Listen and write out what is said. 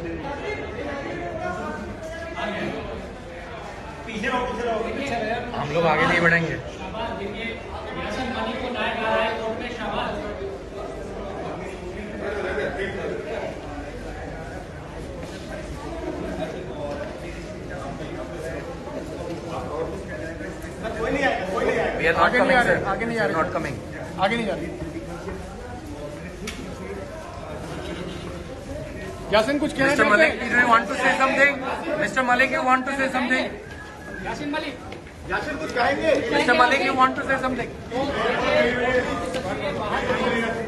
हम लोग आगे नहीं बढ़ेंगे। We are not coming, sir. आगे नहीं आ रहे, not coming. आगे नहीं जा रही। यासिन कुछ कहना Mr. Malik, do you want to say something? Mr. Malik, you want to say something? Yasin Malik, Yasin कुछ कहेंगे? Mr. Malik, you want to say something?